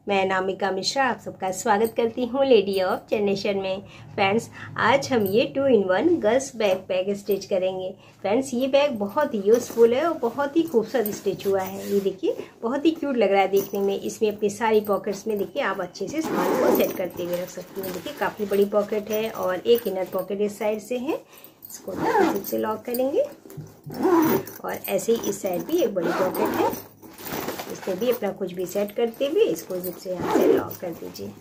मैं नामिका मिश्रा आप सबका स्वागत करती हूँ लेडी ऑफ जनरेशन में। फ्रेंड्स, आज हम ये 2-in-1 गर्ल्स बैग स्टिच करेंगे। फ्रेंड्स, ये बैग बहुत ही यूज़फुल है और बहुत ही खूबसूरत स्टिच हुआ है। ये देखिए, बहुत ही क्यूट लग रहा है देखने में। इसमें अपनी सारी पॉकेट्स में देखिए आप अच्छे से सामान को सेट करते हुए रख सकती हैं। देखिए, काफ़ी बड़ी पॉकेट है और एक इनर पॉकेट इस साइड से है। इसको जिप से लॉक करेंगे और ऐसे ही इस साइड भी एक बड़ी पॉकेट है। इसमें भी अपना कुछ भी सेट करते हुए इसको जिप से यहाँ से लॉक कर दीजिए।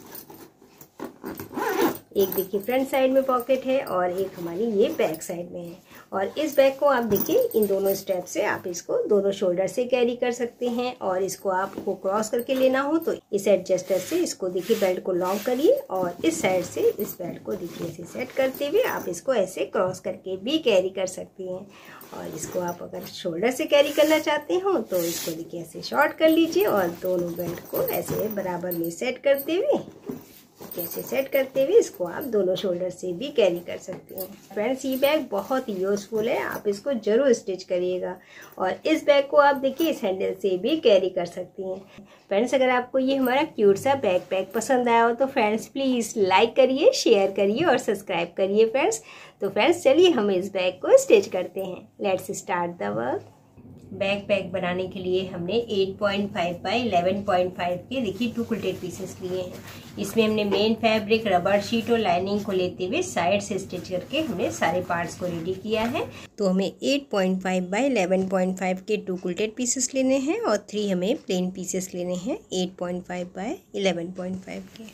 एक देखिए फ्रंट साइड में पॉकेट है और एक हमारी ये बैक साइड में है। और इस बैग को आप देखिए इन दोनों स्टेप से आप इसको दोनों शोल्डर से कैरी कर सकते हैं। और इसको आपको क्रॉस करके लेना हो तो इस एडजस्टर से इसको देखिए बेल्ट को लॉक करिए और इस साइड से इस बेल्ट को देखिए ऐसे सेट करते हुए आप इसको ऐसे क्रॉस करके भी कैरी कर सकती हैं। और इसको आप अगर शोल्डर से कैरी करना चाहते हो तो इसको देखिए ऐसे शॉर्ट कर लीजिए और दोनों बेल्ट को ऐसे बराबर में सेट करते हुए कैसे सेट करते हुए इसको आप दोनों शोल्डर से भी कैरी कर सकते हैं। फ्रेंड्स, ये बैग बहुत ही यूज़फुल है, आप इसको जरूर स्टिच करिएगा। और इस बैग को आप देखिए इस हैंडल से भी कैरी कर सकती हैं। फ्रेंड्स, अगर आपको ये हमारा क्यूट सा बैग पैक पसंद आया हो तो फ्रेंड्स प्लीज़ लाइक करिए, शेयर करिए और सब्सक्राइब करिए फ्रेंड्स। तो फ्रेंड्स चलिए हम इस बैग को स्टिच करते हैं। Let's start the work. Bag pack बनाने के लिए हमने 8.5 बाई 11.5 के देखिए 2 क्विल्टेड पीसेस लिए हैं। इसमें हमने मेन फैब्रिक, रबर शीट और लाइनिंग को लेते हुए साइड से स्टिच करके हमने सारे पार्ट्स को रेडी किया है। तो हमें 8.5 बाई 11.5 के 2 क्विल्टेड पीसेस लेने हैं और 3 हमें प्लेन पीसेस लेने हैं 8.5 बाई 11.5 के।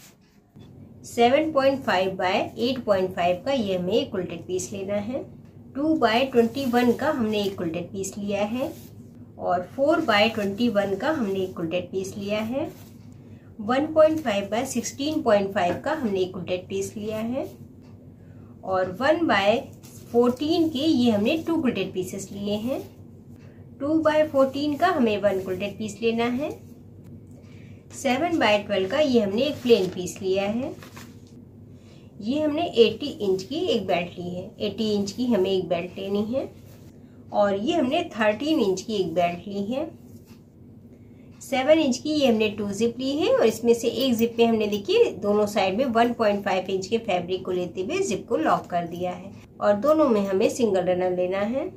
7.5 बाई 8.5 का ये हमें एक क्विल्टेड पीस लेना है। 2 बाई 21 का हमने एक क्विल्टेड पीस लिया है और 4 बाई 21 का हमने एक क्विल्टेड पीस लिया है। 1.5 बाई 16.5 का हमने एक क्विल्टेड पीस लिया है और 1 बाई 14 के ये हमने 2 क्विल्टेड पीसेस लिए हैं। 2 बाई 14 का हमें 1 क्विल्टेड पीस लेना है। 7 बाई 12 का ये हमने एक प्लेन पीस लिया है। ये हमने 80 इंच की एक बेल्ट ली है। 80 इंच की हमें एक बेल्ट लेनी है और ये हमने 13 इंच की एक बेल्ट ली है। 7 इंच की ये हमने 2 जिप ली है और इसमें से एक जिप में हमने देखिए दोनों साइड में 1.5 इंच के फैब्रिक को लेते हुए जिप को लॉक कर दिया है और दोनों में हमें सिंगल रनर लेना है।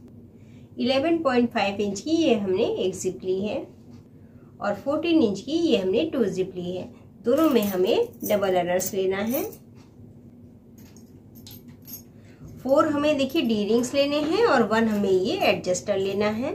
11.5 इंच की ये हमने एक जिप ली है और 14 इंच की ये हमने 2 जिप ली है। दोनों में हमें डबल रनर्स लेना है। 4 हमें देखिए डी रिंग्स लेने हैं और 1 हमें ये एडजस्टर लेना है।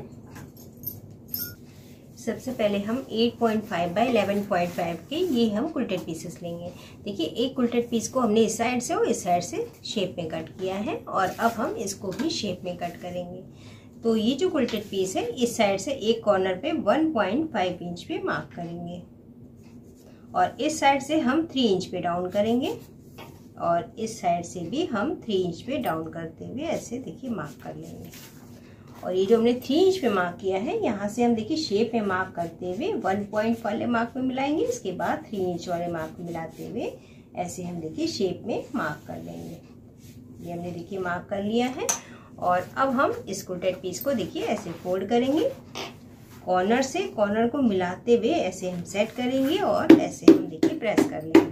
सबसे पहले हम 8.5 बाई 11.5 के ये हम क्विल्टेड पीसेस लेंगे। देखिए एक क्विल्टेड पीस को हमने इस साइड से और इस साइड से शेप में कट किया है और अब हम इसको भी शेप में कट करेंगे। तो ये जो क्विल्टेड पीस है इस साइड से एक कॉर्नर पे 1.5 इंच पे मार्क करेंगे और इस साइड से हम 3 इंच पे डाउन करेंगे और इस साइड से भी हम 3 इंच पे डाउन करते हुए ऐसे देखिए मार्क कर लेंगे। और ये जो हमने 3 इंच पे मार्क किया है यहाँ से हम देखिए शेप में मार्क करते हुए 1 पॉइंट वाले मार्क में मिलाएंगे। इसके बाद 3 इंच वाले मार्क में मिलाते हुए ऐसे हम देखिए शेप में मार्क कर लेंगे। ये हमने देखिए मार्क कर लिया है और अब हम इस क्विल्टेड पीस को देखिए ऐसे फोल्ड करेंगे। कॉर्नर से कॉर्नर को मिलाते हुए ऐसे हम सेट करेंगे और ऐसे हम देखिए प्रेस कर लेंगे।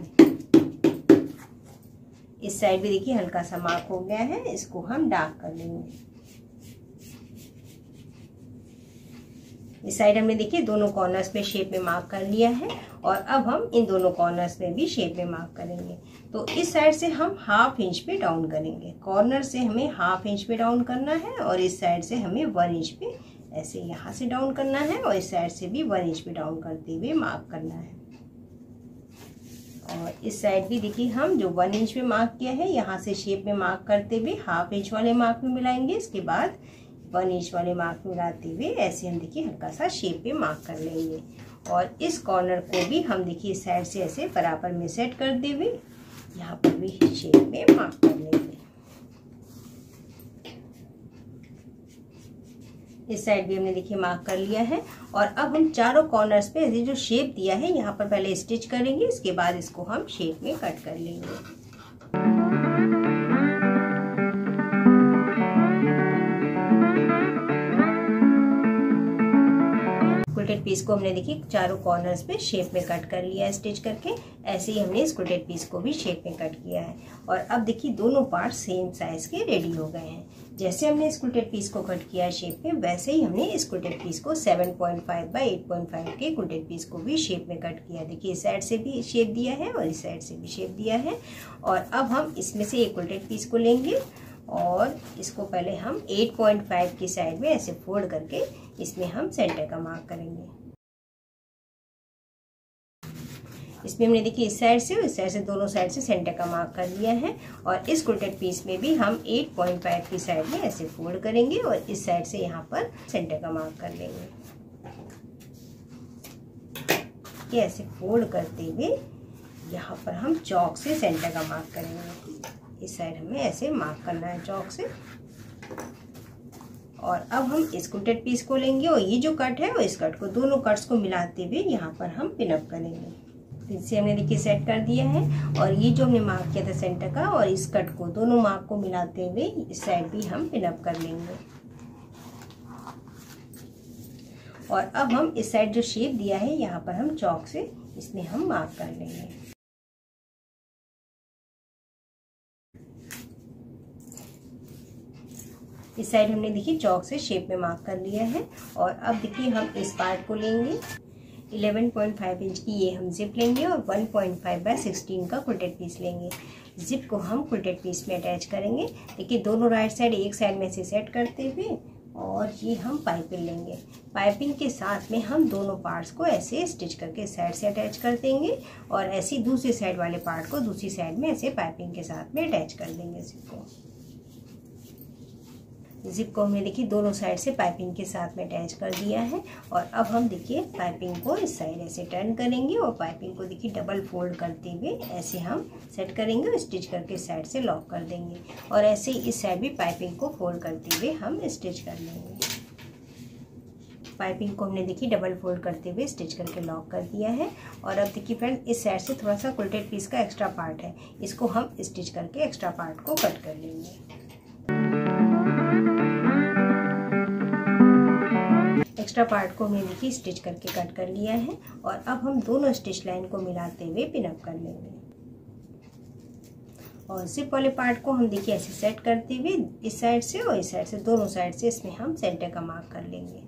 इस साइड भी देखिए हल्का सा मार्क हो गया है, इसको हम डार्क कर लेंगे। इस साइड हमने देखिए दोनों कॉर्नर्स पे शेप में मार्क कर लिया है और अब हम इन दोनों कॉर्नर्स में भी शेप में मार्क करेंगे। तो इस साइड से हम 1/2 इंच पे डाउन करेंगे। कॉर्नर से हमें 1/2 इंच पे डाउन करना है और इस साइड से हमें 1 इंच पे ऐसे यहाँ से डाउन करना है और इस साइड से भी 1 इंच पे डाउन करते हुए मार्क करना है। और इस साइड भी देखिए हम जो 1 इंच पे मार्क किया है यहाँ से शेप में मार्क करते हुए 1/2 इंच वाले मार्क में मिलाएंगे। इसके बाद 1 इंच वाले मार्क में मिलाते हुए ऐसे हम देखिए हल्का सा शेप में मार्क कर लेंगे। और इस कॉर्नर को भी हम देखिए इस साइड से ऐसे बराबर में सेट करते हुए यहाँ पर भी शेप में मार्क कर लेंगे। इस साइड भी हमने देखिए मार्क कर लिया है और अब हम चारों कॉर्नर्स पे ऐसे जो शेप दिया है यहाँ पर पहले स्टिच करेंगे। इसके बाद इसको हम शेप में कट कर लेंगे। स्क्रूटेड पीस को हमने देखिए चारों कॉर्नर्स पे शेप में कट कर लिया है स्टिच करके। ऐसे ही हमने स्क्रूटेड पीस को भी शेप में कट किया है। और अब देखिए दोनों पार्ट सेम साइज के रेडी हो गए हैं। जैसे हमने स्क्रूटेड पीस को कट किया है शेप में, वैसे ही हमने स्क्रूटेड पीस को 7.5 बाय 8.5 के स्क्रूटेड पीस को भी शेप में कट किया। देखिए इस साइड से भी शेप दिया है और इस साइड से भी शेप दिया है। और अब हम इसमें से एक स्क्रूटेड पीस को लेंगे और इसको पहले हम 8.5 की साइड में ऐसे फोल्ड करके इसमें हम सेंटर का मार्क करेंगे। इसमें हमने देखिए इस साइड से और इस साइड से दोनों साइड से सेंटर का मार्क कर लिया है। और इस स्क्रूटेड पीस में भी हम 8.5 की साइड में ऐसे फोल्ड करेंगे और इस साइड से यहाँ पर सेंटर का मार्क कर लेंगे। ये ऐसे फोल्ड करते हुए यहाँ पर हम चौक से सेंटर का मार्क करेंगे। इस साइड हमें ऐसे मार्क करना है चौक से। और अब हम स्क्रूटेड पीस को लेंगे और ये जो कट है वो इस कट को दोनों कट्स को मिलाते हुए यहाँ पर हम पिन अप करेंगे। फिर से हमने देखिए सेट कर दिया है। और ये जो हमने मार्क किया था सेंटर का और इस कट को दोनों मार्क को मिलाते हुए इस साइड भी हम पिन अप कर लेंगे। और अब हम इस साइड जो शेप दिया है यहाँ पर हम चौक से इसमें हम मार्क कर लेंगे। इस साइड हमने देखिए चौक से शेप में मार्क कर लिया है। और अब देखिए हम इस पार्ट को लेंगे 11.5 इंच की ये हम जिप लेंगे और 1.5 बाय 16 का क्विल्टेड पीस लेंगे। जिप को हम क्विल्टेड पीस में अटैच करेंगे। देखिए दोनों राइट साइड एक साइड में से सेट करते हुए और ये हम पाइपिंग लेंगे। पाइपिंग के साथ में हम दोनों पार्ट्स को ऐसे स्टिच करके साइड से अटैच कर देंगे और ऐसे दूसरी साइड वाले पार्ट को दूसरी साइड में ऐसे पाइपिंग के साथ में अटैच कर देंगे। जिप को हमने देखिए दोनों साइड से पाइपिंग के साथ में अटैच कर दिया है। और अब हम देखिए पाइपिंग को इस साइड ऐसे टर्न करेंगे और पाइपिंग को देखिए डबल फोल्ड करते हुए ऐसे हम सेट करेंगे और स्टिच करके साइड से लॉक कर देंगे। और ऐसे ही इस साइड भी पाइपिंग को फोल्ड करते हुए हम स्टिच कर लेंगे। पाइपिंग को हमने देखिए डबल फोल्ड करते हुए स्टिच करके लॉक कर दिया है। और अब देखिए फ्रेंड इस साइड से थोड़ा सा क्विल्टेड पीस का एक्स्ट्रा पार्ट है, इसको हम स्टिच करके एक्स्ट्रा पार्ट को कट कर लेंगे। एक्स्ट्रा पार्ट को हमने देखिए स्टिच करके कट कर लिया है। और अब हम दोनों स्टिच लाइन को मिलाते हुए पिन अप कर लेंगे। और जिप वाले पार्ट को हम देखिए ऐसे सेट करते हुए इस साइड से और इस साइड से दोनों साइड से इसमें हम सेंटर का मार्क कर लेंगे।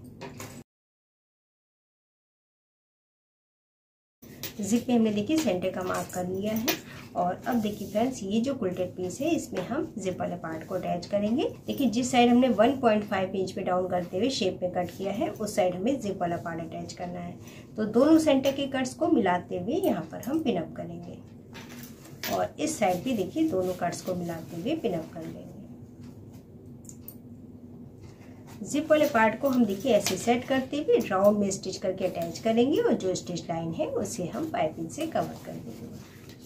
जिप में हमने देखिए सेंटर का मार्क कर लिया है। और अब देखिए फ्रेंड्स ये जो क्विल्टेड पीस है इसमें हम जिप वाले पार्ट को अटैच करेंगे। देखिए जिस साइड हमने 1.5 इंच पे डाउन करते हुए शेप में कट किया है उस साइड हमें जिप वाला पार्ट अटैच करना है। तो दोनों सेंटर के कट्स को मिलाते हुए यहाँ पर हम पिन अप करेंगे। और इस साइड भी देखिए दोनों कट्स को मिलाते हुए पिन अप कर लेंगे। जिप वाले पार्ट को हम देखिए ऐसे सेट करते हुए राउंड में स्टिच करके अटैच करेंगे और जो स्टिच लाइन है उसे हम पाइपिंग से कवर कर देंगे।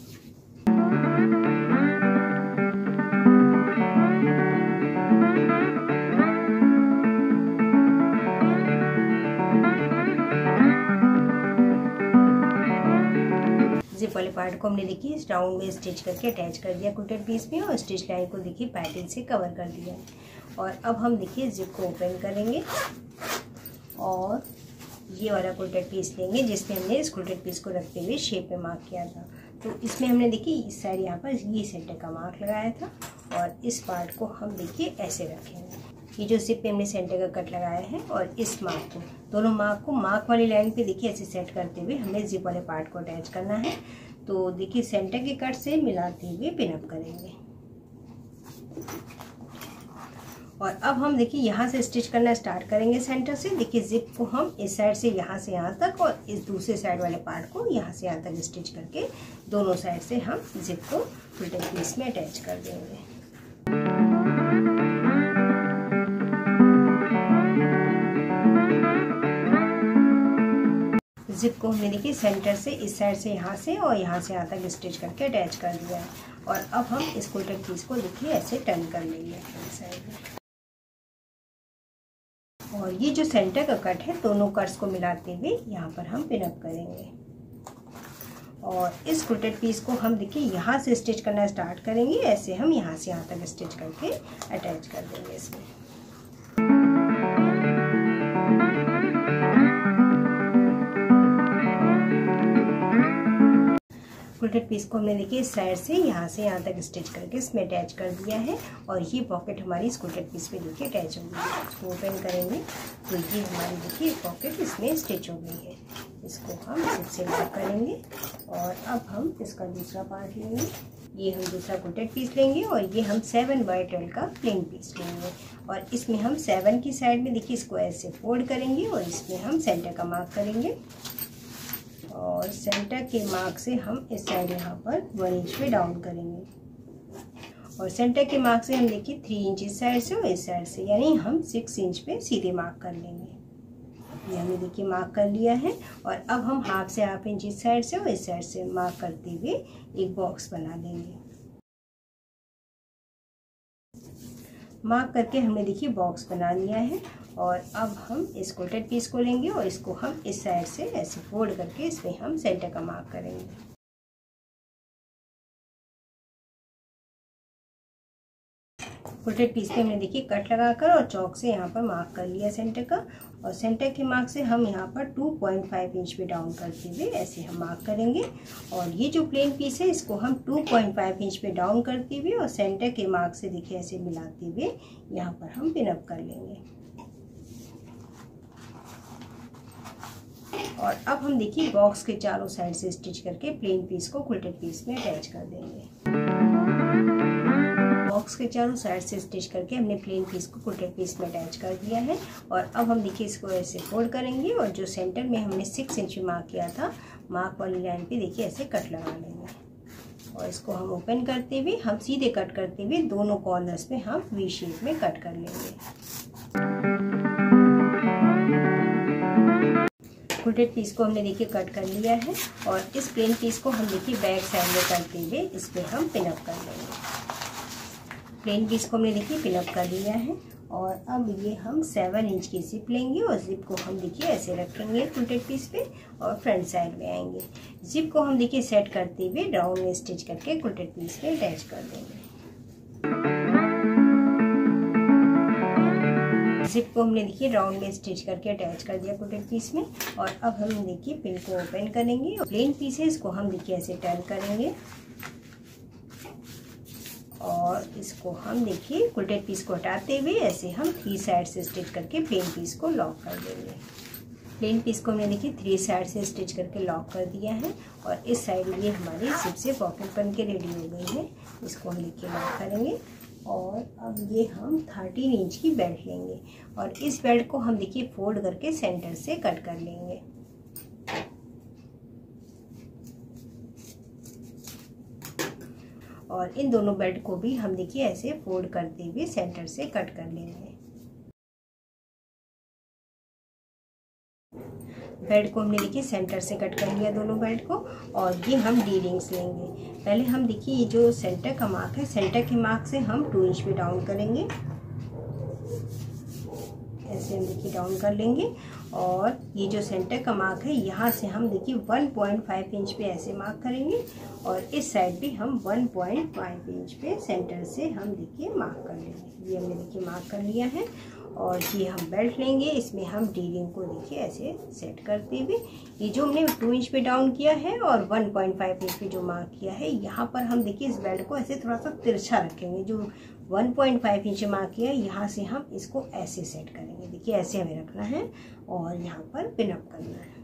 जिप वाले पार्ट को हमने देखिए इस राउंड में स्टिच करके अटैच कर दिया क्विल्टेड पीस में और स्टिच लाइन को देखिए पाइपिंग से कवर कर दिया। और अब हम देखिए जिप को ओपन करेंगे और ये वाला क्विल्टेड पीस लेंगे जिसमें हमने इस क्विल्टेड पीस को रखते हुए शेप में मार्क किया था। तो इसमें हमने देखिए इस साइड यहाँ पर ये सेंटर का मार्क लगाया था और इस पार्ट को हम देखिए ऐसे रखेंगे। ये जो जिप पे हमने सेंटर का कट लगाया है और इस मार्क को दोनों मार्क को मार्क वाली लाइन पे देखिए ऐसे सेट करते हुए हमें जिप वाले पार्ट को अटैच करना है। तो देखिए सेंटर के कट से मिलाते हुए पिन अप करेंगे। और अब हम देखिए यहाँ से स्टिच करना स्टार्ट करेंगे सेंटर से। देखिए जिप को हम इस साइड से यहाँ तक और इस दूसरे साइड वाले पार्ट को यहाँ से यहाँ तक स्टिच करके दोनों साइड से हम जिप को क्विल्टेड पीस में अटैच कर देंगे। जिप को हमने देखिए सेंटर से इस साइड से यहाँ से और यहाँ से यहाँ तक स्टिच करके अटैच कर दिया है। और अब हम इस क्विल्टेड पीस को देखिए ऐसे टर्न कर लेंगे साइड में। और ये जो सेंटर का कट है दोनों कट्स को मिलाते हुए यहाँ पर हम पिन अप करेंगे। और इस क्विल्टेड पीस को हम देखिए यहाँ से स्टिच करना स्टार्ट करेंगे। ऐसे हम यहाँ से यहाँ तक स्टिच करके अटैच कर देंगे इसमें। कुल्टेड पीस को हमने देखिए इस साइड से यहाँ तक स्टिच करके इसमें अटैच कर दिया है और ये पॉकेट हमारी इस कुल्टेड पीस पे देखिए अटैच हो गई है। इसको ओपन करेंगे तो ये हमारी देखिए पॉकेट इसमें स्टिच हो गई है। इसको हम जिप से लॉक करेंगे और अब हम इसका दूसरा पार्ट लेंगे। ये हम दूसरा कुल्टेड पीस लेंगे और ये हम 7/12 का प्लेन पीस लेंगे और इसमें हम 7 की साइड में देखिए इसको ऐसे फोल्ड करेंगे और इसमें हम सेंटर का मार्क करेंगे और सेंटर के मार्क से हम इस साइड यहाँ पर 1 इंच पे डाउन करेंगे और सेंटर के मार्क से हम देखिए 3 इंच इस साइड से और इस साइड से, यानी हम 6 इंच पे सीधे मार्क कर लेंगे। ये हमने देखिए मार्क कर लिया है और अब हम हाफ से हाफ इंच इस साइड से और इस साइड से मार्क करते हुए एक बॉक्स बना देंगे। मार्क करके हमने देखिए बॉक्स बना लिया है और अब हम इस कुल्टेड पीस को लेंगे और इसको हम इस साइड से ऐसे फोल्ड करके इसमें हम सेंटर का मार्क करेंगे। कुल्टेड पीस पे हमने देखिए कट लगाकर और चौक से यहाँ पर मार्क कर लिया सेंटर का और सेंटर के मार्क से हम यहाँ पर 2.5 इंच पे डाउन करते हुए ऐसे हम मार्क करेंगे और ये जो प्लेन पीस है इसको हम 2.5 इंच पे डाउन करते हुए और सेंटर के मार्क से देखिए ऐसे मिलाते हुए यहाँ पर हम पिन अप कर लेंगे। और अब हम देखिए बॉक्स के चारों साइड से स्टिच करके प्लेन पीस को कुल्टेड पीस में अटैच कर देंगे। बॉक्स के चारों साइड से स्टिच करके हमने प्लेन पीस को कुल्टेड पीस में अटैच कर दिया है और अब हम देखिए इसको ऐसे फोल्ड करेंगे और जो सेंटर में हमने 6 इंच मार्क किया था, मार्क वाली लाइन पे देखिए ऐसे कट लगा लेंगे और इसको हम ओपन करते हुए हम सीधे कट करते हुए दोनों कॉर्नर्स में हम वी शेप में कट कर लेंगे। कुल्टेड पीस को हमने देखिए कट कर लिया है और इस प्लेन पीस को हम देखिए बैक साइड में करते हुए इस पे हम पिन अप कर लेंगे। प्लेन पीस को हमने देखिए पिन अप कर लिया है और अब ये हम 7 इंच की जिप लेंगे और जिप को हम देखिए ऐसे रखेंगे कुल्टेड पीस पे और फ्रंट साइड में आएंगे। जिप को हम देखिए सेट करते हुए डाउन में स्टिच करके कुल्टेड पीस में अटैच कर देंगे। जिप को हमने देखिए राउंड में स्टिच करके अटैच कर दिया कुल्टेड पीस में और अब हम देखिए पिन को ओपन करेंगे और प्लेन पीस है इसको हम देखिए ऐसे टर्न करेंगे और इसको हम देखिए कुल्टेड पीस को हटाते हुए ऐसे हम 3 साइड से स्टिच करके प्लेन पीस को लॉक कर देंगे। प्लेन पीस को हमने देखिए 3 साइड से स्टिच करके लॉक कर दिया है और इस साइड ये हमारी जिप से पॉकेट बन के रेडी हो गई है। इसको हम देखिए लॉक करेंगे और अब ये हम 13 इंच की बेल्ट लेंगे और इस बेल्ट को हम देखिए फोल्ड करके सेंटर से कट कर लेंगे। और इन दोनों बेल्ट को भी हम देखिए ऐसे फोल्ड करते हुए सेंटर से कट कर लेंगे। बेल्ट को हमने देखिए सेंटर से कट कर लिया दोनों बेल्ट को और ये हम डी रिंग्स लेंगे। पहले हम देखिए ये जो सेंटर का मार्क है, सेंटर के मार्क से हम 2 इंच पे डाउन करेंगे। ऐसे हम देखिए डाउन कर लेंगे और ये जो सेंटर का मार्क है यहाँ से हम देखिए 1.5 इंच पे ऐसे मार्क करेंगे और इस साइड भी हम 1.5 इंच पे सेंटर से हम देखिए मार्क कर लेंगे। ये हमने देखिए मार्क कर लिया है और ये हम बेल्ट लेंगे, इसमें हम डी रिंग को देखिए ऐसे सेट करते हुए ये जो हमने 2 इंच पे डाउन किया है और 1.5 इंच पे जो मार्क किया है यहाँ पर हम देखिए इस बेल्ट को ऐसे थोड़ा सा तिरछा रखेंगे। जो 1.5 इंच मार्क किया है यहाँ से हम इसको ऐसे सेट करेंगे। देखिए ऐसे हमें रखना है और यहाँ पर पिन अप करना है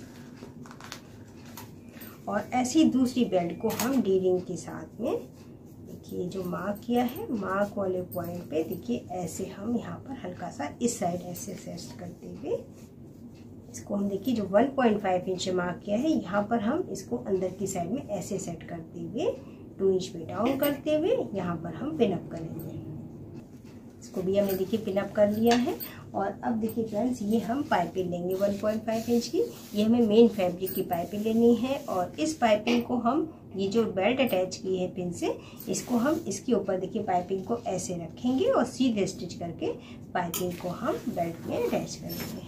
और ऐसी दूसरी बेल्ट को हम डी रिंग के साथ में देखिए जो मार्क किया है मार्क वाले पॉइंट पे देखिए ऐसे हम यहाँ पर हल्का सा इस साइड ऐसे सेट करते हुए इसको हम देखिए जो 1.5 इंच मार्क किया है यहाँ पर हम इसको अंदर की साइड में ऐसे सेट करते हुए 2 इंच पे डाउन करते हुए यहाँ पर हम पिन अप करेंगे। इसको भी हमने देखिए पिन अप कर लिया है और अब देखिए फ्रेंड्स ये हम पाइपिंग लेंगे 1.5 इंच की। ये हमें मेन फैब्रिक की पाइपिंग लेनी है और इस पाइपिंग को हम ये जो बेल्ट अटैच की है पिन से इसको हम इसके ऊपर देखिए पाइपिंग को ऐसे रखेंगे और सीधे स्टिच करके पाइपिंग को हम बेल्ट में अटैच करेंगे।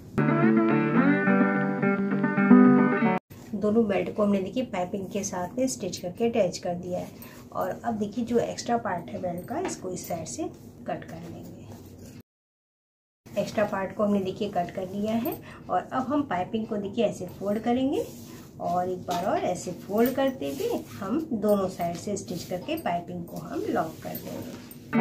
दोनों बेल्ट को हमने देखिए पाइपिंग के साथ में स्टिच करके अटैच कर दिया है और अब देखिए जो एक्स्ट्रा पार्ट है बेल्ट का इसको इस साइड से कट कर लेंगे। एक्स्ट्रा पार्ट को हमने देखिए कट कर लिया है और अब हम पाइपिंग को देखिए ऐसे फोल्ड करेंगे और एक बार और ऐसे फोल्ड करते हुए हम दोनों साइड से स्टिच करके पाइपिंग को हम लॉक कर देंगे।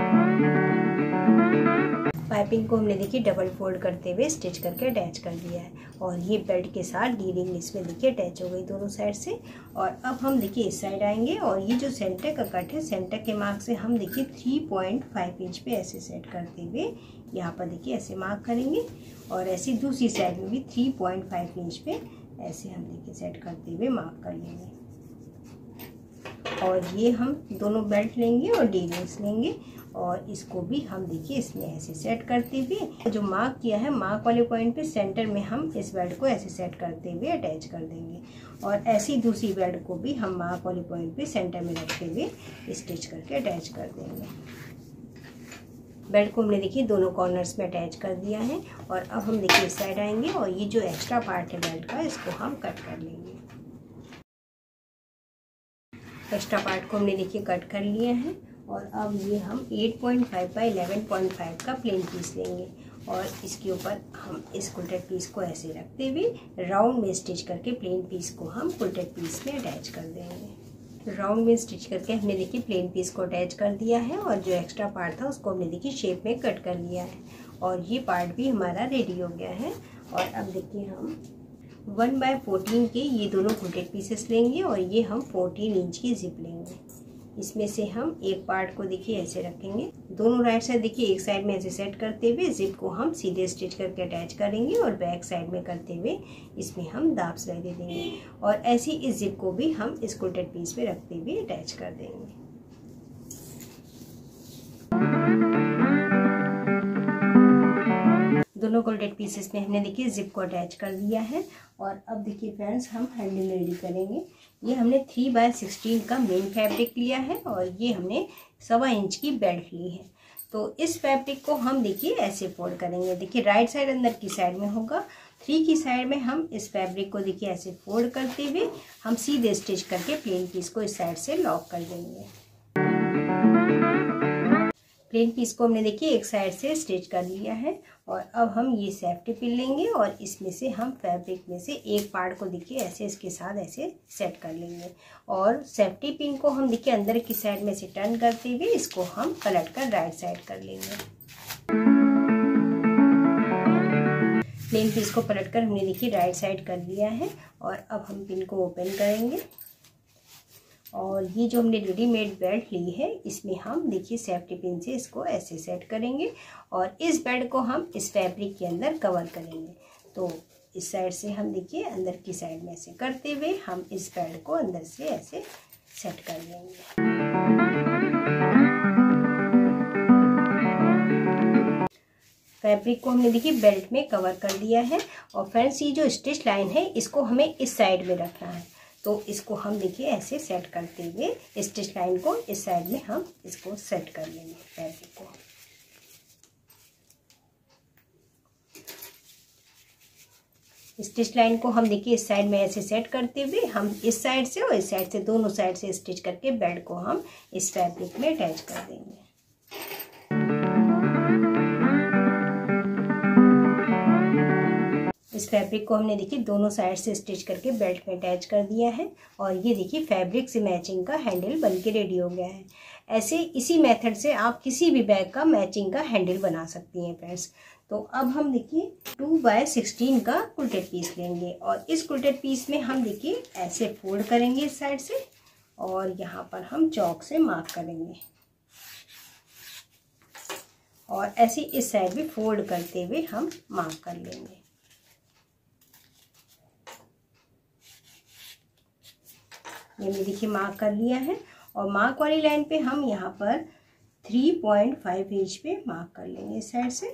पाइपिंग को हमने देखिए डबल फोल्ड करते हुए स्टिच करके अटैच कर दिया है और ये बेल्ट के साथ डी रिंग इसमें देखिए अटैच हो गई दोनों साइड से। और अब हम देखिए इस साइड आएंगे और ये जो सेंटर का कट है, सेंटर के मार्क से हम देखिए 3.5 इंच पे ऐसे सेट करते हुए यहाँ पर देखिए ऐसे मार्क करेंगे और ऐसे दूसरी साइड में भी 3.5 इंच पे ऐसे हम देखिए सेट करते हुए मार्क कर लेंगे। और ये हम दोनों बेल्ट लेंगे और डी रिंग्स लेंगे और इसको भी हम देखिए इसमें ऐसे सेट करते हुए जो मार्क किया है मार्क वाले पॉइंट पे सेंटर में हम इस बेल्ट को ऐसे सेट करते हुए अटैच कर देंगे और ऐसी दूसरी बेल्ट को भी हम मार्क वाले पॉइंट पे सेंटर में रखते हुए स्टिच करके अटैच कर देंगे। बेल्ट को हमने देखिए दोनों कॉर्नर्स में अटैच कर दिया है और अब हम देखिए इस साइड आएंगे और ये जो एक्स्ट्रा पार्ट है बेल्ट का इसको हम कट कर लेंगे। एक्स्ट्रा पार्ट को हमने देखिए कट कर लिया है और अब ये हम 8.5 बाई 11.5 का प्लेन पीस लेंगे और इसके ऊपर हम इस कुल्टेड पीस को ऐसे रखते हुए राउंड में स्टिच करके प्लेन पीस को हम कुल्टेड पीस में अटैच कर देंगे। राउंड में स्टिच करके हमने देखिए प्लेन पीस को अटैच कर दिया है और जो एक्स्ट्रा पार्ट था उसको हमने देखिए शेप में कट कर लिया है और ये पार्ट भी हमारा रेडी हो गया है। और अब देखिए हम 1/14 के ये दोनों कुल्टेड पीसेस लेंगे और ये हम 14 इंच की जिप लेंगे। इसमें से हम एक पार्ट को देखिए ऐसे रखेंगे, दोनों राइट साइड देखिए एक साइड में ऐसे सेट करते हुए जिप को हम सीधे स्टिच करके अटैच करेंगे और बैक साइड में करते हुए इसमें हम दाब सिलाई दे देंगे और ऐसी इस जिप को भी हम इस कुल्टेड पीस पे रखते हुए अटैच कर देंगे। दोनों कुल्टेड पीसेस में हमने देखिए जिप को अटैच कर दिया है और अब देखिए फ्रेंड्स हम हैंडल रेडी करेंगे। ये हमने 3/16 का मेन फैब्रिक लिया है और ये हमने 1.25 इंच की बेल्ट ली है। तो इस फैब्रिक को हम देखिए ऐसे फोल्ड करेंगे। देखिए राइट साइड अंदर की साइड में होगा, 3 की साइड में हम इस फैब्रिक को देखिए ऐसे फोल्ड करते हुए हम सीधे स्टिच करके प्लेन पीस को इस साइड से लॉक कर देंगे। प्लेन पीस को हमने देखिए एक साइड से स्टिच कर लिया है और अब हम ये सेफ्टी पिन लेंगे और इसमें से हम फैब्रिक में से एक पार्ट को देखिए ऐसे इसके साथ ऐसे सेट कर लेंगे और सेफ्टी पिन को हम देखिए अंदर की साइड में से टर्न करते हुए इसको हम पलट कर राइट साइड कर लेंगे। प्लेन पीस को पलट कर हमने देखिए राइट साइड कर लिया है और अब हम पिन को ओपन करेंगे और ये जो हमने रेडीमेड बेल्ट ली है इसमें हम देखिए सेफ्टी पिन से इसको ऐसे सेट करेंगे और इस बेल्ट को हम इस फैब्रिक के अंदर कवर करेंगे। तो इस साइड से हम देखिए अंदर की साइड में ऐसे करते हुए हम इस बेल्ट को अंदर से ऐसे सेट कर लेंगे। फैब्रिक को हमने देखिए बेल्ट में कवर कर दिया है और फ्रेंड्स ये जो स्टिच लाइन है इसको हमें इस साइड में रखना है। तो इसको हम देखिए ऐसे सेट करते हुए स्टिच लाइन को इस साइड में हम इसको सेट कर लेंगे फैब्रिक को। स्टिच लाइन को हम देखिए इस साइड में ऐसे सेट करते हुए हम इस साइड से और इस साइड से दोनों साइड से स्टिच करके बेल्ट को हम इस फैब्रिक में अटैच कर देंगे। इस फैब्रिक को हमने देखिए दोनों साइड से स्टिच करके बेल्ट में अटैच कर दिया है और ये देखिए फैब्रिक से मैचिंग का हैंडल बनके रेडी हो गया है। ऐसे इसी मेथड से आप किसी भी बैग का मैचिंग का हैंडल बना सकती हैं फ्रेंड्स। तो अब हम देखिए 2/16 का कुल्टेड पीस लेंगे और इस कुल्टेड पीस में हम देखिए ऐसे फोल्ड करेंगे इस साइड से और यहाँ पर हम चौक से मार्क करेंगे और ऐसे इस साइड भी फोल्ड करते हुए हम मार्क कर लेंगे। ये देखिए मार्क कर लिया है और मार्क वाली लाइन पे हम यहाँ पर 3.5 इंच पे मार्क कर लेंगे इस साइड से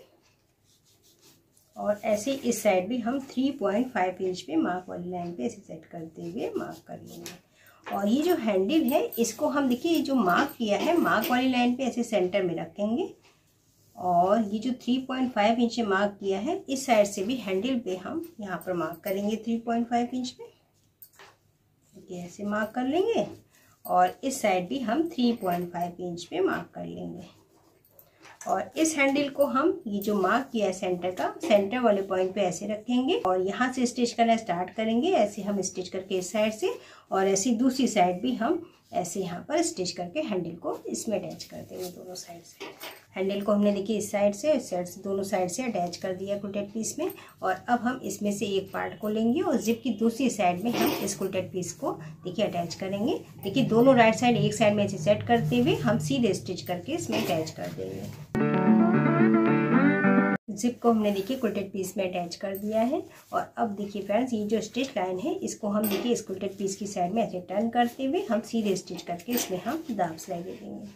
और ऐसे इस साइड भी हम 3.5 इंच पे मार्क वाली लाइन पे ऐसे सेट करते हुए मार्क कर लेंगे। और ये जो हैंडल है इसको हम देखिए जो मार्क किया है मार्क वाली लाइन पे ऐसे सेंटर में रखेंगे और ये जो 3.5 इंच मार्क किया है इस साइड से भी हैंडल पे हम यहाँ पर मार्क करेंगे 3.5 इंच पे, ऐसे मार्क कर लेंगे और इस साइड भी हम 3.5 इंच पे मार्क कर लेंगे और इस हैंडल को हम ये जो मार्क किया है सेंटर का, सेंटर वाले पॉइंट पे ऐसे रखेंगे और यहाँ से स्टिच करना स्टार्ट करेंगे। ऐसे हम स्टिच करके इस साइड से और ऐसी दूसरी साइड भी हम ऐसे यहाँ पर स्टिच करके हैंडल को इसमें अटैच कर देंगे दोनों साइड से। हैंडल को हमने देखिए इस साइड से दोनों साइड से अटैच कर दिया क्विल्टेड पीस में। और अब हम इसमें से एक पार्ट को लेंगे और जिप की दूसरी साइड में हम इस क्विल्टेड पीस को देखिए अटैच करेंगे। देखिए दोनों राइट साइड एक साइड में ऐसे सेट करते हुए हम सीधे स्टिच करके इसमें अटैच कर देंगे। जिप को हमने देखिए क्विल्टेड पीस में अटैच कर दिया है। और अब देखिए फ्रेंड्स, ये जो स्टिच लाइन है इसको हम देखिए इस क्विल्टेड पीस की साइड में ऐसे टर्न करते हुए हम सीधे स्टिच करके इसमें हम दाब सिलाई दे देंगे।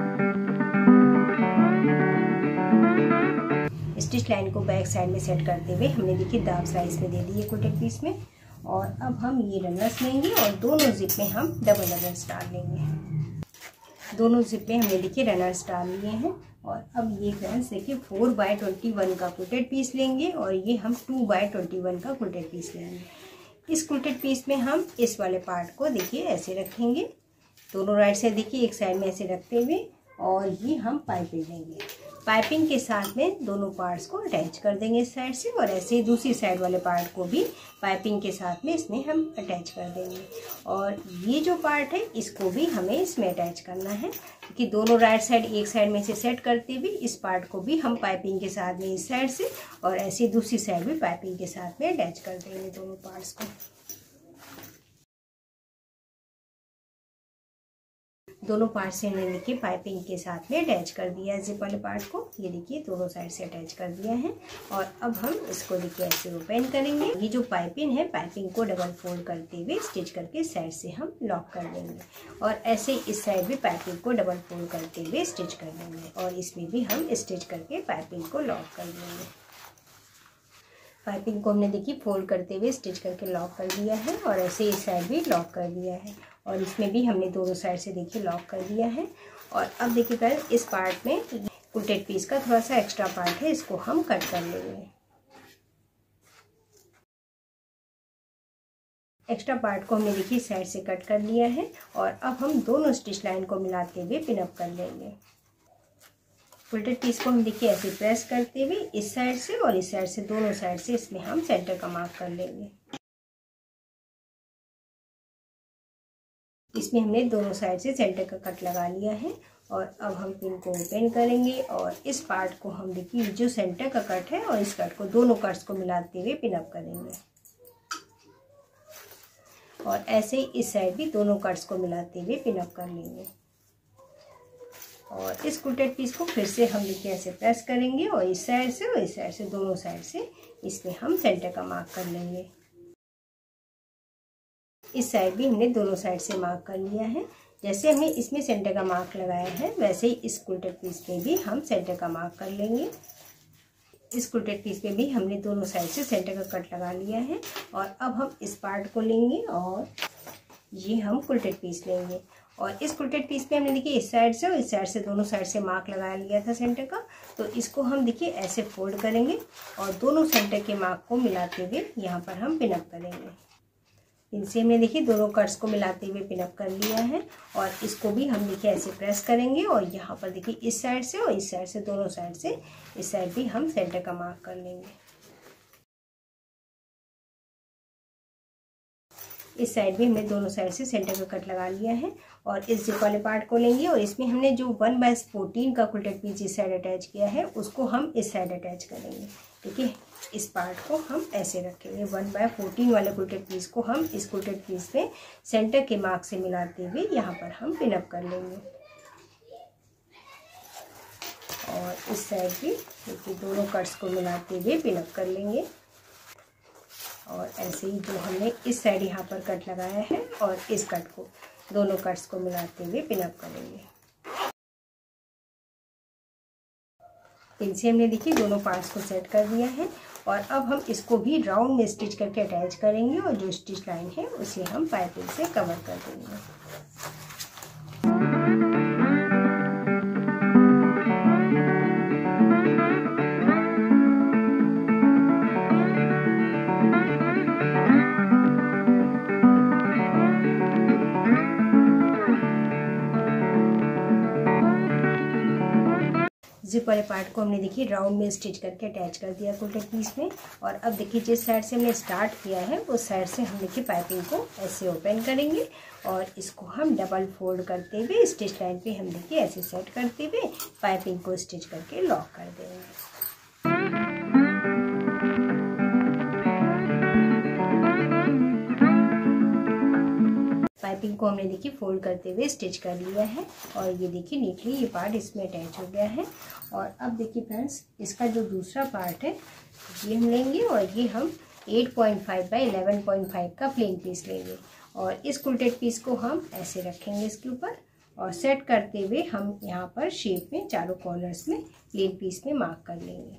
स्टिच लाइन को बैक साइड में सेट करते हुए हमने देखिए दाब सिलाई इसमें दे दी है क्विल्टेड पीस में। और अब हम ये रनर्स लेंगे और दोनों जिप में हम डबल रनर्स डाल लेंगे। दोनों जिप में हमने देखिए रनर्स डाल लिए हैं। और अब ये फ्रेंड्स देखिए 4/21 का क्विल्टेड पीस लेंगे और ये हम 2/21 का क्विल्टेड पीस लेंगे। इस क्विल्टेड पीस में हम इस वाले पार्ट को देखिए ऐसे रखेंगे, दोनों राइट से देखिए एक साइड में ऐसे रखते हुए, और ये हम पाइपिंग देंगे। पाइपिंग के साथ में दोनों पार्ट्स को अटैच कर देंगे इस साइड से, और ऐसे ही दूसरी साइड वाले पार्ट को भी पाइपिंग के साथ में इसमें हम अटैच कर देंगे। और ये जो पार्ट है इसको भी हमें इसमें अटैच करना है, क्योंकि दोनों राइट साइड एक साइड में से सेट करते हुए इस पार्ट को भी हम पाइपिंग के साथ में इस साइड से और ऐसे दूसरी साइड भी पाइपिंग के साथ में अटैच कर देंगे दोनों पार्ट्स को। दोनों पार्ट से हमने देखिए पाइपिंग के साथ में अटैच कर दिया है जिप वाले पार्ट को। ये देखिए दोनों साइड से अटैच कर दिया है। और अब हम इसको देखिए ऐसे ओपन करेंगे। ये जो पाइपिंग है, पाइपिंग को डबल फोल्ड करते हुए स्टिच करके साइड से हम लॉक कर देंगे, और ऐसे इस साइड भी पाइपिंग को डबल फोल्ड करते हुए स्टिच कर देंगे, और इसमें भी हम स्टिच करके पाइपिंग को लॉक कर देंगे। पाइपिंग को हमने देखिए फोल्ड करते हुए स्टिच करके लॉक कर दिया है, और ऐसे इस साइड भी लॉक कर दिया है, और इसमें भी हमने दोनों साइड से देखिए लॉक कर दिया है। और अब देखिए फ्रेंड्स, इस पार्ट में क्विल्टेड पीस का थोड़ा सा एक्स्ट्रा पार्ट है, इसको हम कट कर लेंगे। एक्स्ट्रा पार्ट को हमने देखिए साइड से कट कर लिया है, और अब हम दोनों स्टिच लाइन को मिलाते हुए पिनअप कर लेंगे। क्विल्टेड पीस को हम देखिए ऐसे प्रेस करते हुए इस साइड से और इस साइड से दोनों साइड से इसमें हम सेंटर का मार्क कर लेंगे। इसमें हमने दोनों साइड से सेंटर का कट लगा लिया है, और अब हम पिन को ओपन करेंगे, और इस पार्ट को हम देखिए जो सेंटर का कट है और इस कट को दोनों कट्स को मिलाते हुए पिन अप करेंगे, और ऐसे ही इस साइड भी दोनों कट्स को मिलाते हुए पिन अप कर लेंगे। और इस क्विल्टेड पीस को फिर से हम देखिए ऐसे प्रेस करेंगे, और इस साइड से और इस साइड से दोनों साइड से इसमें हम सेंटर का मार्क कर लेंगे। इस साइड भी हमने दोनों साइड से मार्क कर लिया है। जैसे हमने इसमें सेंटर का मार्क लगाया है, वैसे ही इस क्विल्टेड पीस में भी हम सेंटर का मार्क कर लेंगे। इस क्विल्टेड पीस में भी हमने दोनों साइड से सेंटर का कट लगा लिया है, और अब हम इस पार्ट को लेंगे और ये हम क्विल्टेड पीस लेंगे। और इस क्विल्टेड पीस पे हमने देखिए इस साइड से और इस साइड से दोनों साइड से मार्क लगा लिया था सेंटर का, तो इसको हम देखिए ऐसे फोल्ड करेंगे और दोनों सेंटर के मार्क को मिलाते हुए यहाँ पर हम पिनअप करेंगे। इनसे हमने देखिए दोनों कट्स को मिलाते हुए पिनअप कर लिया है, और इसको भी हम देखिए ऐसे प्रेस करेंगे, और यहाँ पर देखिए इस साइड से और इस साइड से दोनों साइड से इस साइड भी हम सेंटर का मार्क कर लेंगे। इस साइड भी हमने दोनों साइड से सेंटर का कट लगा लिया है, और इस जिप वाले पार्ट को लेंगे, और इसमें हमने जो 1/14 का क्विल्टेड पीस इस साइड अटैच किया है उसको हम इस साइड अटैच करेंगे। ठीक है, इस पार्ट को हम ऐसे रखेंगे। 1/14 वाले क्विल्टेड पीस को हम इस क्विल्टेड पीस में सेंटर के मार्क से मिलाते हुए यहाँ पर हम पिनअप कर लेंगे, और इस साइड भी देखिए दोनों कट्स को मिलाते हुए पिनअप कर लेंगे, और ऐसे ही जो हमने इस साइड यहाँ पर कट लगाया है और इस कट को दोनों कट्स को मिलाते हुए पिनअप करेंगे। पिन से हमने देखिए दोनों पार्ट्स को सेट कर दिया है, और अब हम इसको भी राउंड में स्टिच करके अटैच करेंगे, और जो स्टिच लाइन है उसे हम पाइपिंग से कवर कर देंगे। जिप वाले पार्ट को हमने देखिए राउंड में स्टिच करके अटैच कर दिया क्विल्टेड पीस में। और अब देखिए जिस साइड से हमने स्टार्ट किया है उस साइड से हम देखिए पाइपिंग को ऐसे ओपन करेंगे और इसको हम डबल फोल्ड करते हुए स्टिच लाइन पे हम देखिए ऐसे सेट करते हुए पाइपिंग को स्टिच करके लॉक कर देंगे। पाइपिंग को हमने देखिए फोल्ड करते हुए स्टिच कर लिया है और ये देखिए नीटली ये पार्ट इसमें अटैच हो गया है। और अब देखिए फ्रेंड्स इसका जो दूसरा पार्ट है ये हम लेंगे और ये हम 8.5 बाई 11.5 का प्लेन पीस लेंगे और इस क्विल्टेड पीस को हम ऐसे रखेंगे इसके ऊपर और सेट करते हुए हम यहाँ पर शेप में चारों कॉर्नर्स में प्लेन पीस में मार्क कर लेंगे।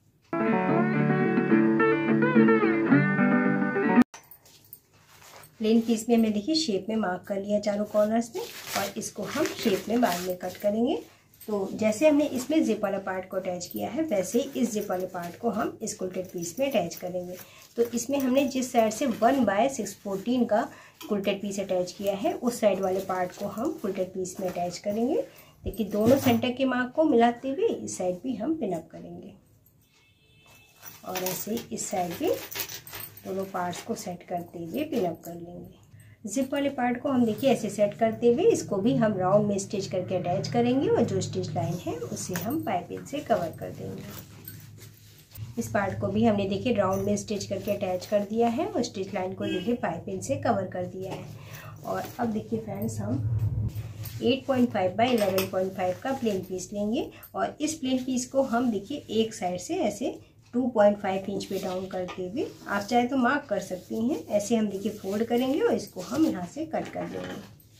प्लेन पीस में हमने देखिए शेप में मार्क कर लिया चारों कॉर्नर्स में और इसको हम शेप में बाद में कट करेंगे। तो जैसे हमने इसमें जिप वाला पार्ट को अटैच किया है वैसे ही इस जिप वाले पार्ट को हम इस क्विल्टेड पीस में अटैच करेंगे। तो इसमें हमने जिस साइड से 1/614 का क्विल्टेड पीस अटैच किया है उस साइड वाले पार्ट को हम क्विल्टेड पीस में अटैच करेंगे। देखिए दोनों सेंटर के मार्क को मिलाते हुए इस साइड भी हम पिनअप करेंगे और ऐसे इस साइड भी दोनों पार्ट्स को सेट करते हुए पिनअप कर लेंगे। जिप वाले पार्ट को हम देखिए ऐसे सेट करते हुए इसको भी हम राउंड में स्टिच करके अटैच करेंगे और जो स्टिच लाइन है उसे हम पाइपिंग से कवर कर देंगे। इस पार्ट को भी हमने देखिए राउंड में स्टिच करके अटैच कर दिया है और स्टिच लाइन को देखिए पाइपिंग से कवर कर दिया है। और अब देखिए फ्रेंड्स हम 8.5 बाई 11.5 का प्लेन पीस लेंगे और इस प्लेन पीस को हम देखिए एक साइड से ऐसे 2.5 इंच पे डाउन करते हुए आप चाहे तो मार्क कर सकती हैं। ऐसे हम देखिए फोल्ड करेंगे और इसको हम यहाँ से कट कर देंगे।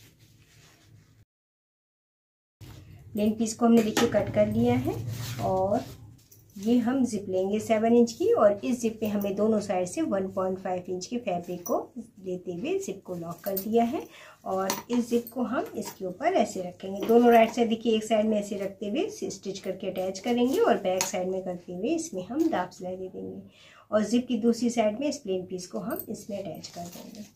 प्लेन पीस को हमने देखिए कट कर लिया है और ये हम जिप लेंगे 7 इंच की और इस जिप पे हमें दोनों साइड से 1.5 इंच की फैब्रिक को देते हुए जिप को लॉक कर दिया है और इस जिप को हम इसके ऊपर ऐसे रखेंगे। दोनों राइट साइड देखिए एक साइड में ऐसे रखते हुए स्टिच करके अटैच करेंगे और बैक साइड में करते हुए इसमें हम दाब सिलाई दे देंगे और जिप की दूसरी साइड में इस प्लेन पीस को हम इसमें अटैच कर देंगे।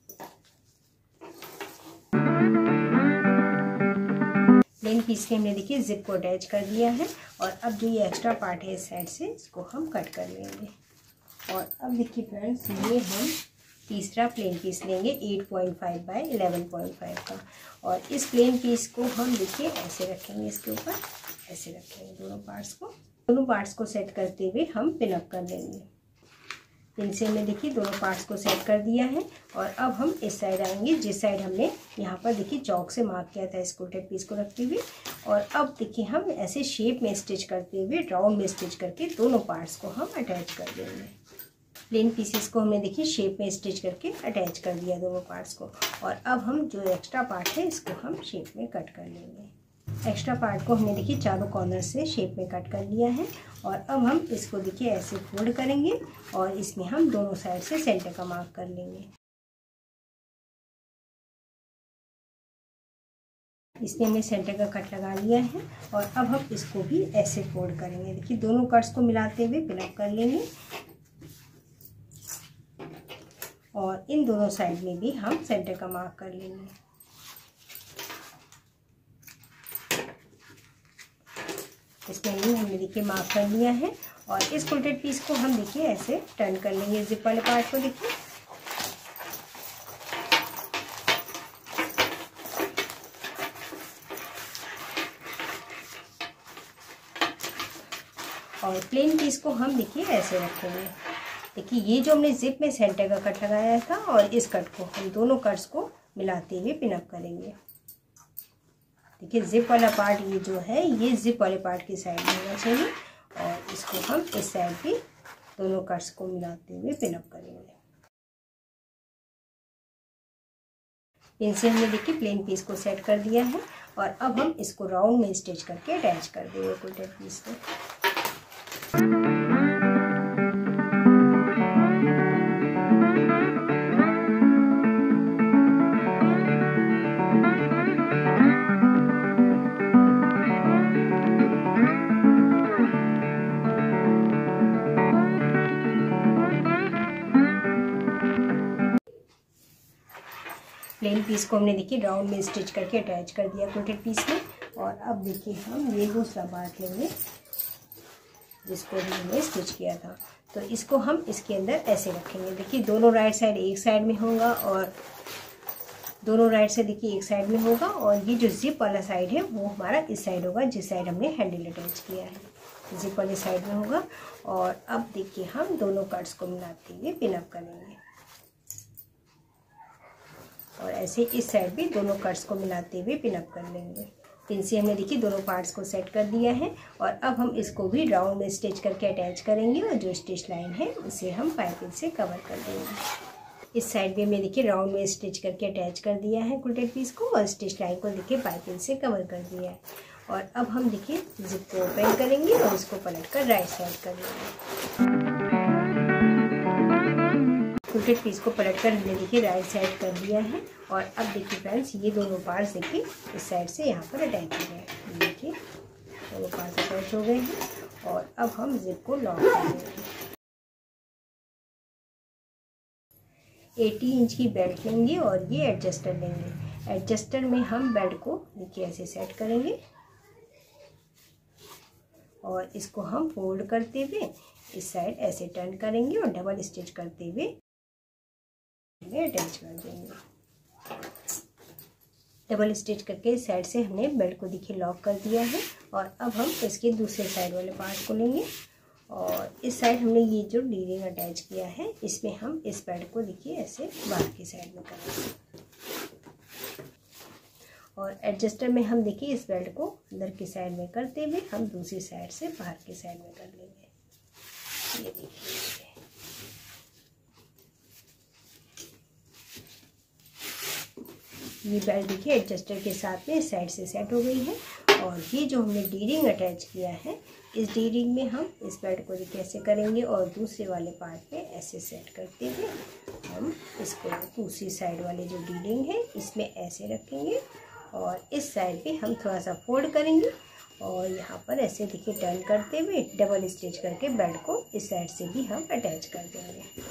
प्लेन पीस में हमने देखिए जिप को अटैच कर दिया है और अब जो ये एक्स्ट्रा पार्ट है इस साइड से इसको हम कट कर लेंगे। और अब देखिए फ्रेंड्स ये हम तीसरा प्लेन पीस लेंगे 8.5 बाई 11.5 का और इस प्लेन पीस को हम देखिए ऐसे रखेंगे इसके ऊपर ऐसे रखेंगे दोनों पार्ट्स को सेट करते हुए हम पिनअप कर लेंगे। पिन से हमने देखिए दोनों पार्ट्स को सेट कर दिया है और अब हम इस साइड आएंगे जिस साइड हमने यहाँ पर देखिए चौक से मार्क किया था इस क्विल्टेड पीस को रखते हुए और अब देखिए हम ऐसे शेप में स्टिच करते हुए राउंड में स्टिच करके दोनों पार्ट्स को हम अटैच कर देंगे। प्लेन पीसेस को हमने देखिए शेप में स्टिच करके अटैच कर दिया दोनों पार्ट्स को और अब हम जो एक्स्ट्रा पार्ट है इसको हम शेप में कट कर लेंगे। एक्स्ट्रा पार्ट को हमने देखिए चारों कॉर्नर से शेप में कट कर लिया है और अब हम इसको देखिए ऐसे फोल्ड करेंगे और इसमें हम दोनों साइड से सेंटर का मार्क कर लेंगे। इसमें हमने सेंटर का कट लगा लिया है और अब हम इसको भी ऐसे फोल्ड करेंगे। देखिए दोनों कट्स को मिलाते हुए पिनअप कर लेंगे और इन दोनों साइड में भी हम सेंटर का मार्क कर लेंगे। इसमें भी हमने देखिए मार्क कर लिया है और इस क्विल्टेड पीस को हम देखिए ऐसे टर्न कर लेंगे जिप वाले पार्ट को देखिए और प्लेन पीस को हम देखिए ऐसे रखेंगे। देखिए ये जो हमने जिप में सेंटर का कट लगाया था और इस कट को हम दोनों कट्स को मिलाते हुए पिनअप करेंगे। देखिए जिप वाला पार्ट ये जो है ये जिप वाले पार्ट की साइड में होना चाहिए और इसको हम इस साइड भी दोनों कट्स को मिलाते हुए पिनअप करेंगे। पिन से हमने देखिए प्लेन पीस को सेट कर दिया है और अब हम इसको राउंड में स्टिच करके अटैच कर देंगे क्विल्टेड पीस को। प्लेन पीस को हमने देखिए राउंड में स्टिच करके अटैच कर दिया क्विल्टेड पीस में और अब देखिए हम ये दूसरा पार्ट लेंगे जिसको भी हमने स्टिच किया था। तो इसको हम इसके अंदर ऐसे रखेंगे। देखिए दोनों राइट साइड एक साइड में होगा और दोनों राइट साइड देखिए एक साइड में होगा, और ये जो जिप वाला साइड है वो हमारा इस साइड होगा, जिस साइड हमने हैंडल अटैच किया है जिप वाली साइड में होगा। और अब देखिए हम दोनों कट्स को मिलाते हुए पिनअप करेंगे, और ऐसे इस साइड भी दोनों कट्स को मिलाते हुए पिनअप कर लेंगे। पिन से हमने देखिए दोनों पार्ट्स को सेट कर दिया है, और अब हम इसको भी राउंड में स्टिच करके अटैच करेंगे, और जो स्टिच लाइन है उसे हम पाइपिंग से कवर कर देंगे। इस साइड भी हमने देखिए राउंड में स्टिच करके अटैच कर दिया है कुल्टेड पीस को, और स्टिच लाइन को देखिए पाइपिंग से कवर कर दिया है। और अब हम देखिए जिप को ओपन करेंगे और इसको पलट कर राइट साइड कर देंगे। कुल्टेड पीस को पलट कर हमने देखिए राइट साइड कर दिया है, और अब देखिए फ्रेंड्स ये दोनों पार्ट्स देखिए इस साइड से यहाँ पर अटैच हो गए। देखिए दोनों पार्ट्स अटैच हो गए हैं, और अब हम जिप को लॉक कर देंगे। 80 इंच की बेल्ट लेंगे और ये एडजस्टर लेंगे। एडजस्टर में हम बेल्ट को देखिए ऐसे सेट करेंगे, और इसको हम फोल्ड करते हुए इस साइड ऐसे टर्न करेंगे और डबल स्टिच करते हुए अटैच कर देंगे। डबल स्टिच करके इस साइड से हमने बेल्ट को देखिए लॉक कर दिया है, और अब हम इसके दूसरे साइड वाले पार्ट को लेंगे, और इस साइड हमने ये जो डी रिंग अटैच किया है इसमें हम इस बेल्ट को देखिए ऐसे बाहर की साइड में करेंगे, और एडजस्टर में हम देखिए इस बेल्ट को अंदर की साइड में करते हुए हम दूसरी साइड से बाहर की साइड में कर लेंगे। ये देखिए ये बेल्ट देखिए एडजस्टर के साथ में इस साइड से सेट हो गई है, और ये जो हमने डी रिंग अटैच किया है इस डी रिंग में हम इस बेल्ट को देखिए ऐसे करेंगे, और दूसरे वाले पार्ट में ऐसे सेट करते हुए हम इसको दूसरी साइड वाले जो डी रिंग है इसमें ऐसे रखेंगे, और इस साइड पे हम थोड़ा सा फोल्ड करेंगे, और यहाँ पर ऐसे देखिए टर्न करते हुए डबल स्टिच करके बेल्ट को इस साइड से भी हम अटैच कर देंगे।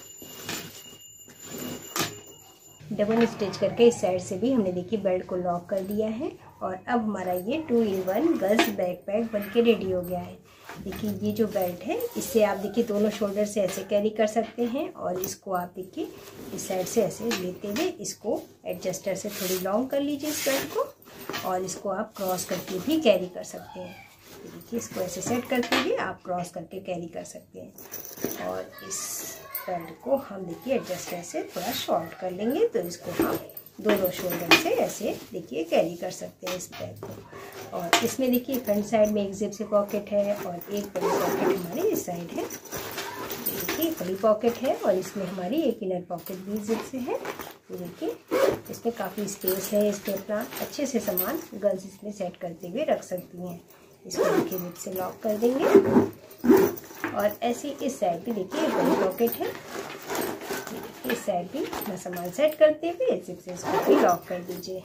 डबल स्टिच करके इस साइड से भी हमने देखिए बेल्ट को लॉक कर दिया है, और अब हमारा ये 2-in-1 गर्ल्स बैकपैक बनके रेडी हो गया है। देखिए ये जो बेल्ट है इससे आप देखिए दोनों शोल्डर से ऐसे कैरी कर सकते हैं, और इसको आप देखिए इस साइड से ऐसे लेते हुए इसको एडजस्टर से थोड़ी लॉन्ग कर लीजिए इस बेल्ट को, और इसको आप क्रॉस करके भी कैरी कर सकते हैं। देखिए इसको ऐसे सेट करते हुए आप क्रॉस करके कैरी कर सकते हैं, और इस बेल्ट को हम देखिए एडजस्टर से थोड़ा शॉर्ट कर लेंगे, तो इसको हम दोनों शोल्डर से ऐसे देखिए कैरी कर सकते हैं इस बैग को। और इसमें देखिए फ्रंट साइड में एक जिप से पॉकेट है, और एक बड़ी पॉकेट हमारी इस साइड है। देखिए बड़ी पॉकेट है, और इसमें हमारी एक इनर पॉकेट भी जिप से है। तो देखिए इसमें काफ़ी स्पेस है, इसमें अपना अच्छे से सामान गर्ल्स इसमें सेट करते हुए रख सकती हैं। इसको देखिए जिप से लॉक कर देंगे, और ऐसे इस साइड भी देखिए एक बड़ी पॉकेट है, इस साइड भी अपना सामान सेट करते हुए जिप से इसको भी लॉक कर दीजिए,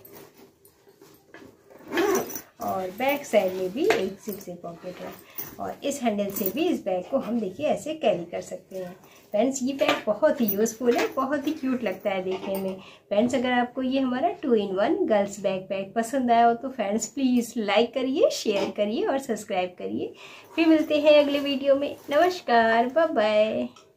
और बैक साइड में भी एक जिप से पॉकेट है, और इस हैंडल से भी इस बैग को हम देखिए ऐसे कैरी कर सकते हैं। फ्रेंड्स ये बैग बहुत ही यूज़फुल है, बहुत ही क्यूट लगता है देखने में। फ्रेंड्स अगर आपको ये हमारा 2-in-1 गर्ल्स बैग पसंद आया हो तो फ्रेंड्स प्लीज़ लाइक करिए, शेयर करिए और सब्सक्राइब करिए। फिर मिलते हैं अगले वीडियो में। नमस्कार, बाय बाय।